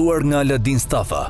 Filluar nga Aladin Stafa.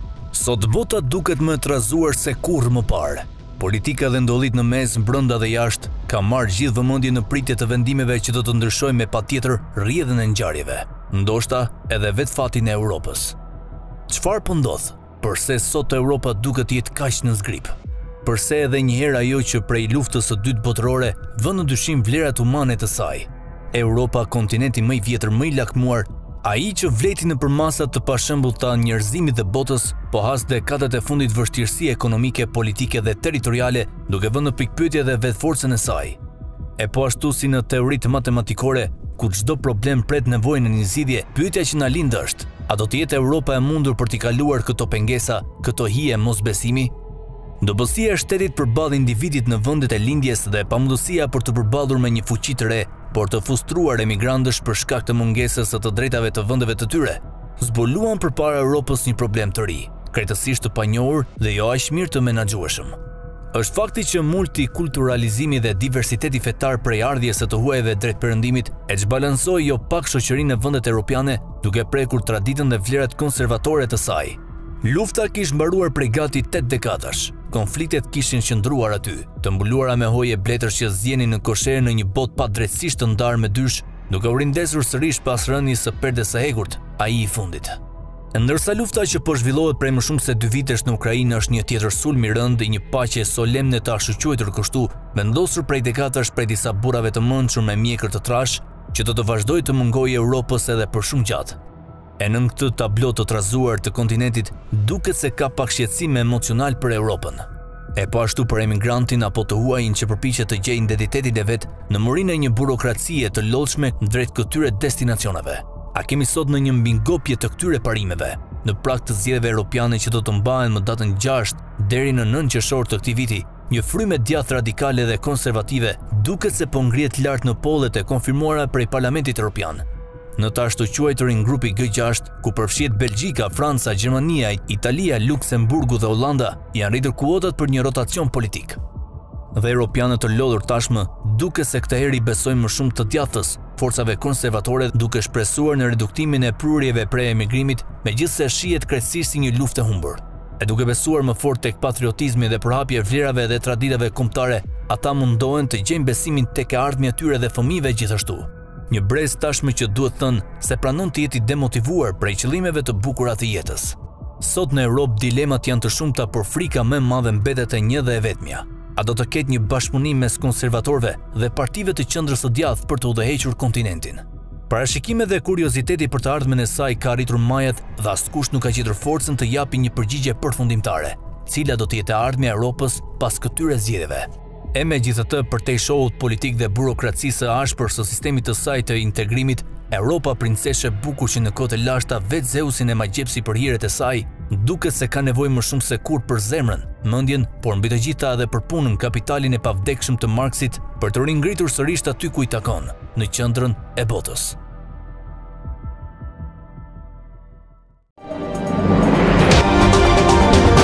Sot bota duket më trazuar se kurrë më parë. Politika dhe ndollit në mes, brenda dhe jashtë, ka marrë gjithë vëmendje në pritje të vendimeve që do të ndryshojnë me patjetër rrjedhën e ngjarjeve, ndoshta edhe vetë fatin e Europës. Çfarë po ndodh? Përse sot Europa duket të jetë kaq në zgrip? Përse edhe një herë ajo që prej luftës së dytë botërore vën në dyshim vlerat humane të saj? Europa, kontinenti më i vjetër, më i lakmuar, ai që vleti nëpër masat të pashembullta njerëzimit dhe botës, po has dekadat e fundit vështirësi ekonomike, politike dhe territoriale, duke vënë në pikpyetje dhe vetforcën e saj. E po ashtu si në teoritë matematikore, ku çdo problem pret nevojën e një zgjidhje, pyetja që na lind është: a do të jetë Europa e mundur për t'i kaluar këto pengesa, këto hije mosbesimi? Dobësia e shtetit përballë individit në vendet e lindjes dhe pamundësia për të përballur me një fuqi të re, por të frustruar emigrantësh për shkak të mungesës së të drejtave të vendeve të tyre, zbuluan përpara Europës një problem të ri, krejtësisht të panjohur dhe jo aq mirë të menaxhueshëm. Është fakti që multikulturalizimi dhe diversiteti fetar prej ardhjes së të huajve drejt perëndimit e zbalancoi jo pak shoqërinë e vendet europiane, duke prekur traditën dhe vlerat konservatore të saj. Lufta kishte mbaruar prej gati 8 dekadash. Konfliktet kishin qëndruar aty, të mbuluara me hoje bletësh që zgjenin në koshere në një botë pa drejtësisht të ndarë me dysh, duke u rindesur sërish pas rënies së perdes së hegurt, ai i fundit. Ndërsa lufta që po zhvillohet prej më shumë se 2 vitesh në Ukrainë është një tjetër sulm i rënd, një paqe solemne të ashuquetur kështu, vendosur prej dekadash prej disa burrave të mençur me mjekër të trash, që do të vazhdojë të mungojë Europës edhe për shumë gjatë. E në këtë tablo të trazuar të kontinentit, duket se ka pak shqetësim emocional për Europën. E po ashtu për emigrantin apo të huajin që përpiqet të gjejë identitetin e vet në murinë e një burokracie të lodhshme drejt këtyre destinacioneve. A kemi sot në një mbingopje të këtyre parimeve, në prag të zgjedhjeve europiane që do të mbahen më datën 6 deri në 9 qershor të këtij viti, një frymë djathtë radikale dhe konservative duket se po ngrihet lart në pollet e konfirmuara prej Parlamentit Evropian. Në tash të quajturin grupi G6, ku përfshihet Belgjika, Franca, Gjermania, Italia, Luksemburgu dhe Hollanda, janë rritur kuotat për një rotacion politik. Dhe europianët të lodhur tashmë duke se këtë herë i besojnë më shumë të djathtës, forcave konservatore, duke shpresuar në reduktimin e prurjeve prej emigrimit, megjithse shihet krejtësisht si një luftë e humbur. E duke besuar më fort tek patriotizmi dhe përhapje vlerave dhe traditave kombëtare, ata mundohen të gjejnë besimin tek e ardhmja e tyre dhe fëmijëve gjithashtu. Një brez tashmë që duhet thënë se pranon të jeti demotivuar prej qëllimeve të bukura të jetës. Sot në Europë dilemat janë të shumta, por frika më e madhe mbetet e një dhe e vetmja. A do të ketë një bashkëpunim mes konservatorëve dhe partive të qendrës së djathtë për të udhëhequr kontinentin? Parashikimet dhe kurioziteti për të ardhmen e saj ka arritur majat dhe askush nuk ka gjetur forcën të japë një përgjigje përfundimtare, cila do të jetë e ardhmja e Europës pas këtyre zgjedhjeve. E megjithatë, përtej shohut politik dhe burokracisë së ashpër së sistemit të saj të integrimit, Europa princeshe bukur që në kohët e lashta vetë Zeusin e ma gjepsi për hiret e saj, duket se ka nevojë më shumë se kur për zemrën, mendjen, por mbi të gjitha edhe për punën, kapitalin e pavdekshëm të Marksit për të ringritur sërish aty ku i takon, në qendrën e botës.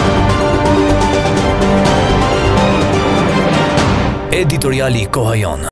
Editoriali Koha Jon.